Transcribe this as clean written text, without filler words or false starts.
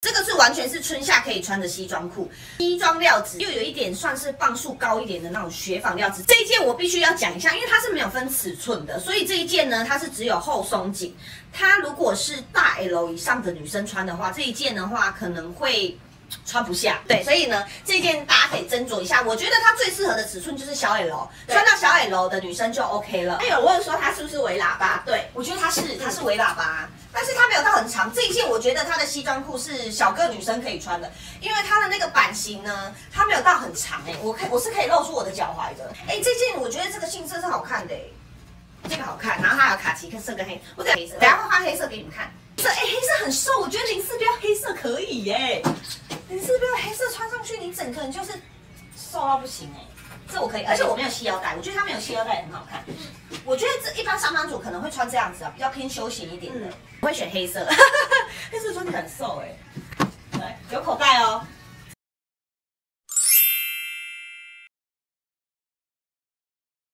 这个是完全是春夏可以穿的西装裤，西装料子又有一点算是磅数高一点的那种雪纺料子。这一件我必须要讲一下，因为它是没有分尺寸的，所以这一件呢它是只有后松紧。它如果是大 L 以上的女生穿的话，这一件的话可能会穿不下。对，所以呢这件大家可以斟酌一下。我觉得它最适合的尺寸就是小 L， 穿到小 L 的女生就 OK 了。 还有问说它是不是围喇叭？对， 我觉得它是围喇叭。但是它没有到很长，这一件我觉得它的西装裤是小个女生可以穿的，因为它的那个版型呢，它没有到很长我是可以露出我的脚踝的。这件我觉得这个杏色是好看的这个好看，然后它有卡其色跟黑，我等下会画黑色给你们看。黑色很瘦，我觉得04标黑色可以04标黑色穿上去，你整个人就是瘦到不行这我可以，而且我没有系腰带，我觉得它没有系腰带也很好看。我觉得这一般上班族可能会穿这样子比较偏休闲一点的。我会选黑色，黑色穿起来很瘦